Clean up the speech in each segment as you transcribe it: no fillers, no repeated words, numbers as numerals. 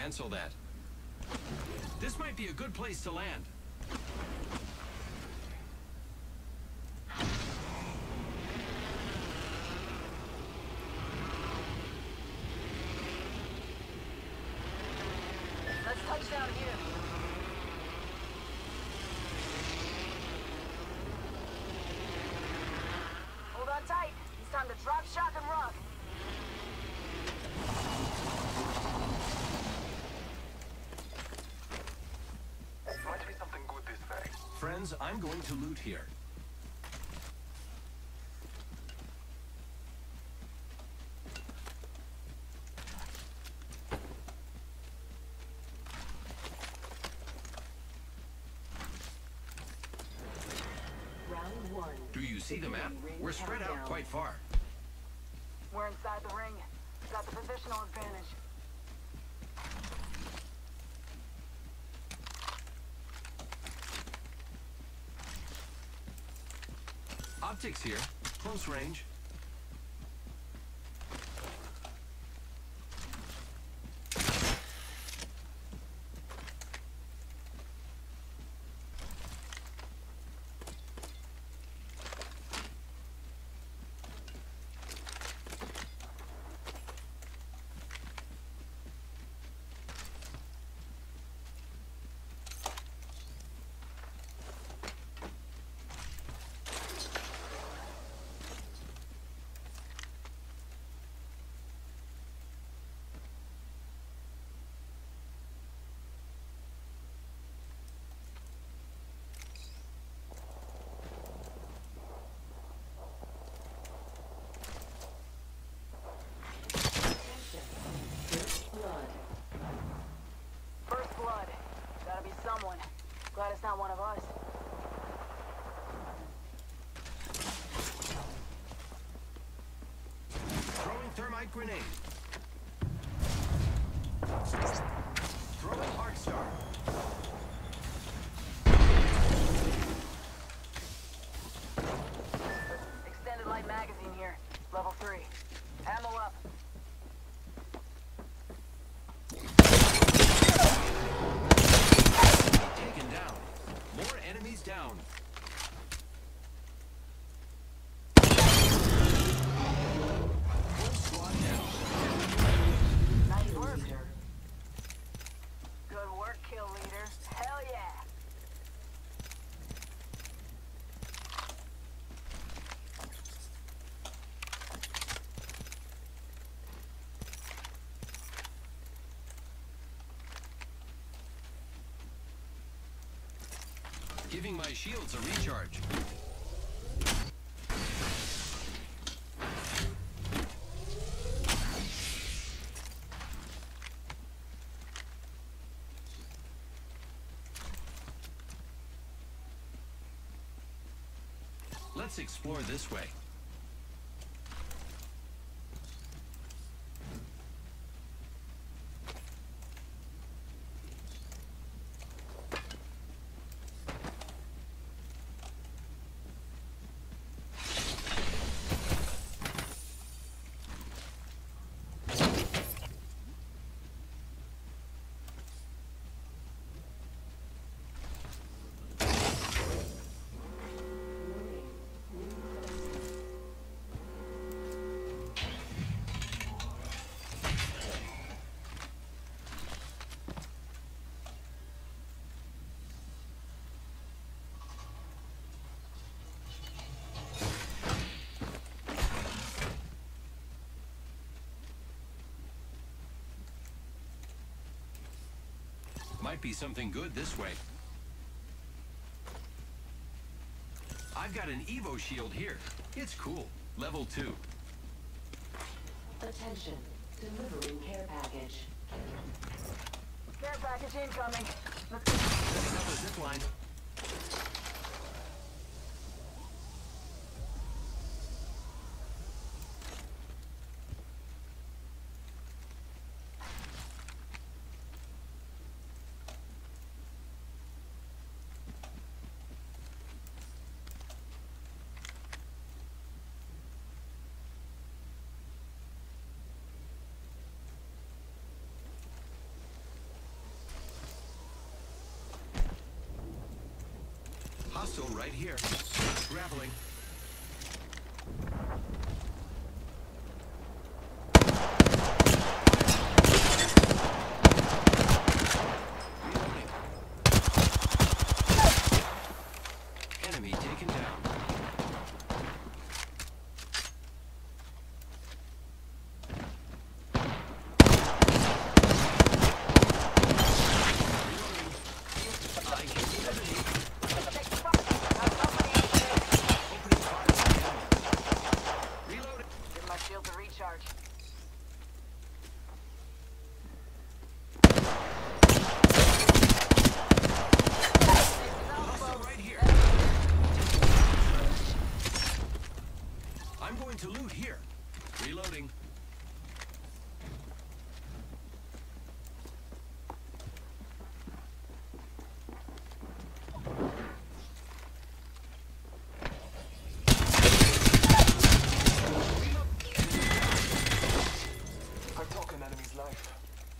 cancel that. This might be a good place to land. Let's touch down here. Hold on tight. It's time to drop, shock, and rock. Might be something good this way. Friends, I'm going to loot here. Round one. Do you see the map? We're spread out quite far. We're inside the ring. Got the positional advantage. Optics here. Close range. First blood. Gotta be someone. Glad it's not one of us. Throwing thermite grenade. Throwing arc star. Extended light magazine here. Level 3. Ammo up. Taken down. More enemies down. Full squad down. Nice work. Good work, kill leader. Hell yeah. Giving my shields a recharge. Let's explore this way. Might be something good this way. I've got an Evo shield here. It's cool. Level 2. Attention. Delivering care package. Care package incoming. Setting up a zip line. Hostile right here. Grappling. Reloading. Enemy taken down. Give my shield a recharge. Hostile right here. I'm going to loot here. Reloading. I took an enemy's life.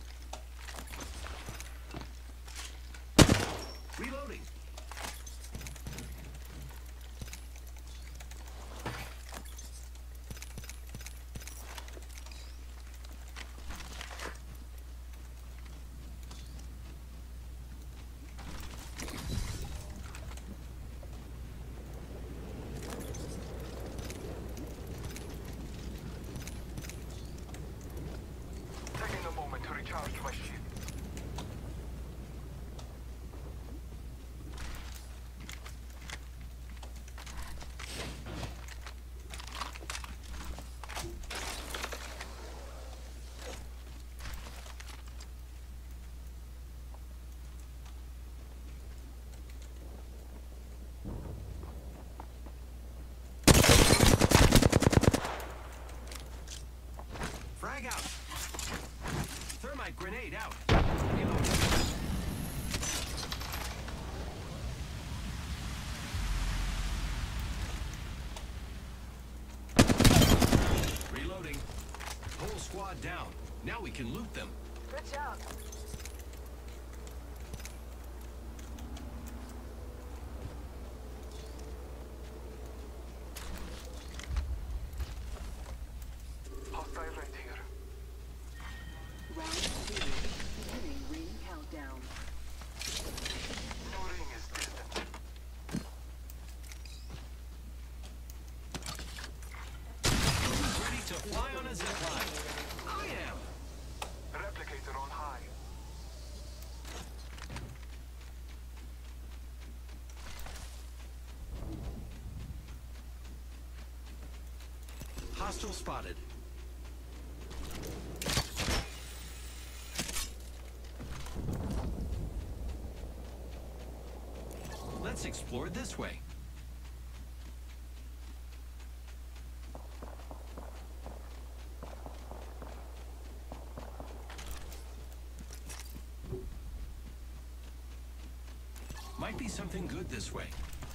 Reloading. Taking a moment to recharge my shield. Frag out. Thermite grenade out. Reloading. Reloading. Whole squad down. Now we can loot them. Good job. Hostile right here. Round 2. Beginning ring countdown. New ring is distant. Who's ready to fly on a zipline? I am. Replicator on high. Hostile spotted. Let's explore this way. Might be something good this way.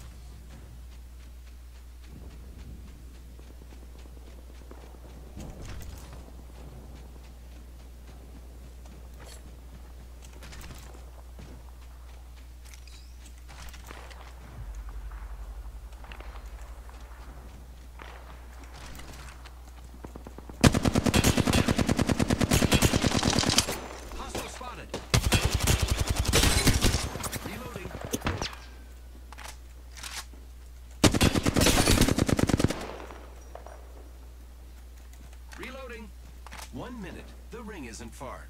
Hostile spotted. Reloading. Reloading. 1 minute. The ring isn't far.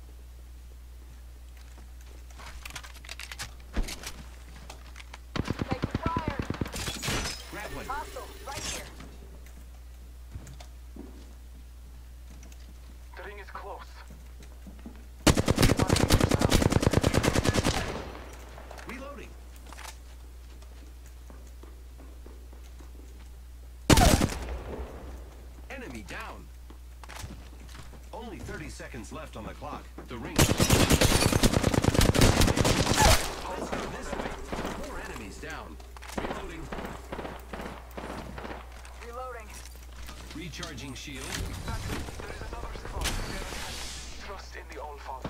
Take fire. Grappling. Hostile right here. The ring is close. Reloading. Enemy down. Only 30 seconds left on the clock. The ring. Let's go this way. 4 enemies down. Reloading. Reloading. Recharging shield. There is another spot. Trust in the All-Father.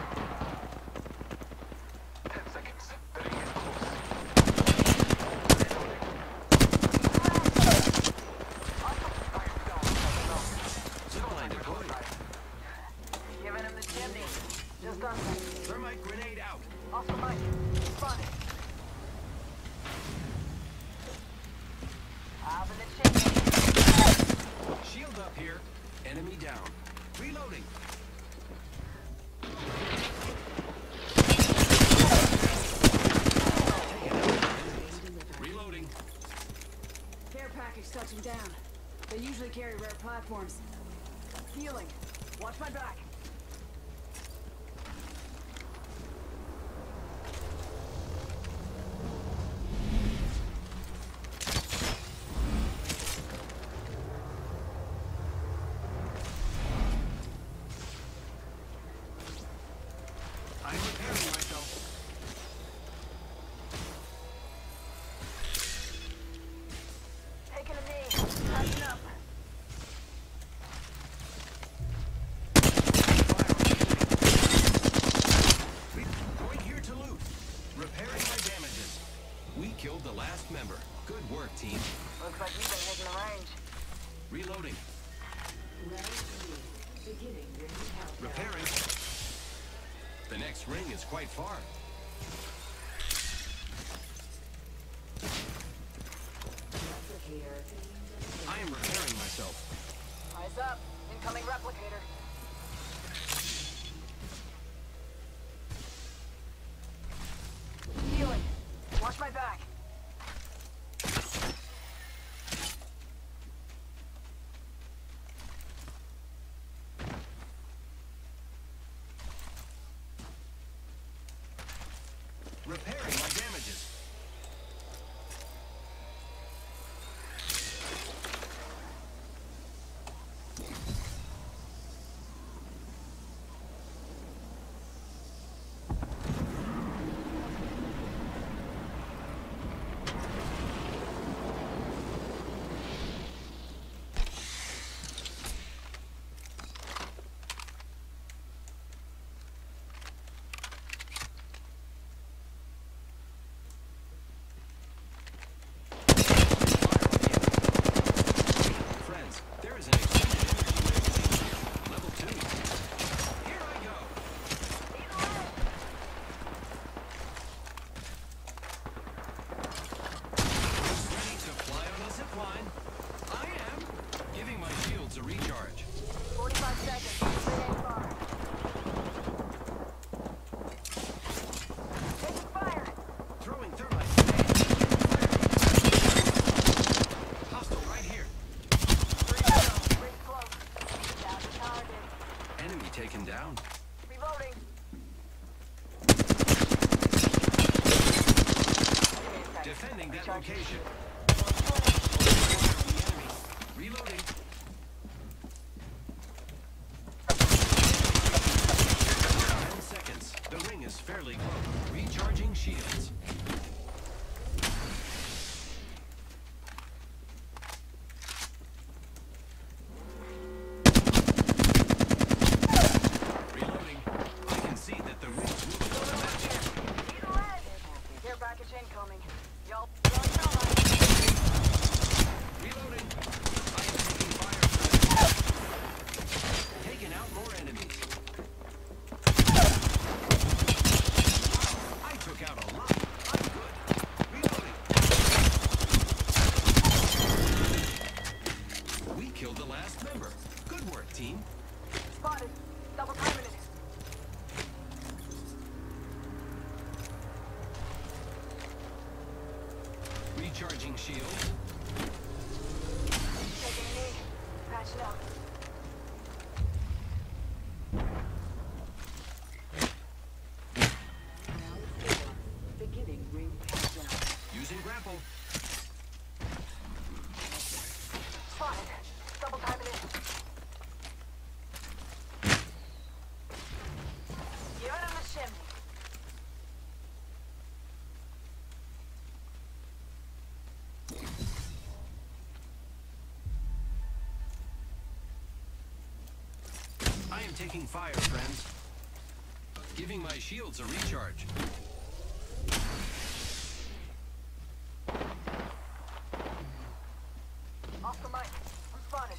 10 seconds. The ring is close. Spotted. Up in the chimney. Shield up here. Enemy down. Reloading. Reloading. Care package touching down. They usually carry rare platforms. Healing. Watch my back. I'm repairing myself. Taking a knee. Patching up. Going here to loot. Repairing my damages. We killed the last member. Good work, team. Looks like you've been hitting the range. Reloading. Round 3. Beginning ring countdown. Repairing. The next ring is quite far. Replicator. I am repairing myself. Eyes up. Incoming replicator. Healing. Watch my back. Repairing my damages. Friends, there is an extended energy magazine here. Level 2. Here I go. Ready to fly on a zip line? I am. Giving my shields a recharge. 45 seconds. They ain't far. Taking fire. Throwing thermite. Hostile right here. Ring's close. Down to target. Enemy taken down. Reloading. Defending that location. Reloading. 10 seconds. The ring is fairly close. Recharging shields. Reloading. I can see that the ring is moving on the map. Care package incoming. Y'all, Reloading. I am taking fire. Taking out more enemies. Wow, I took out a lot. I'm good. Reloading. We killed the last member. Good work, team. spotted. Double timing it. Recharging shields. Taking a knee. Patching up. Round 4. Beginning ring countdown. Using grapple. Spotted. Double timing it. Give it on the chimney. I am taking fire, friends. Giving my shields a recharge. Off the mic. I'm spotted.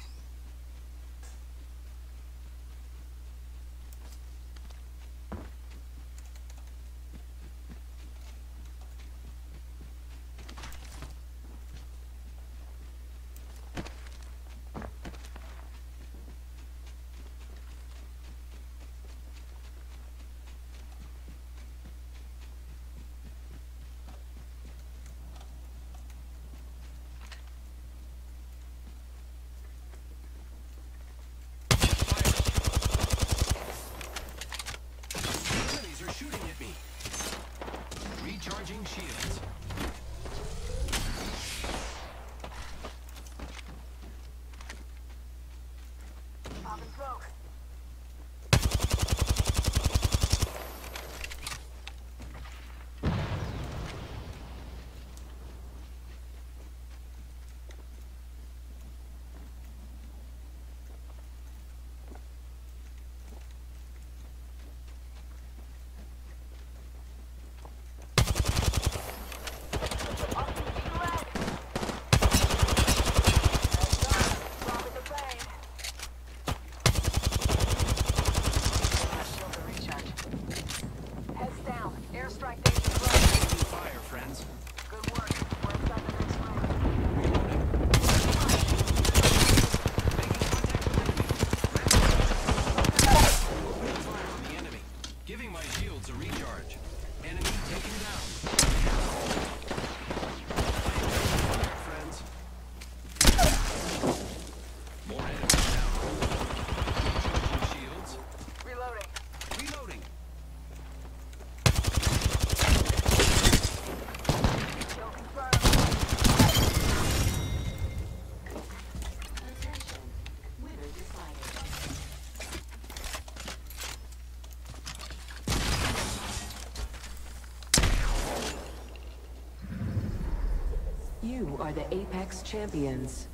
Recharging shields. Popping smoke. Airstrike danger close. Fire, friends. Good work. We're inside the next room. Reloading. Making contact with enemy. Opening fire on the enemy. Giving my shields a recharge. Enemy taken down. Fire, friends. More enemies down. Recharging shields. Reloading. Reloading. Kill confirmed. Attention. Winner decided. You are the Apex Champions.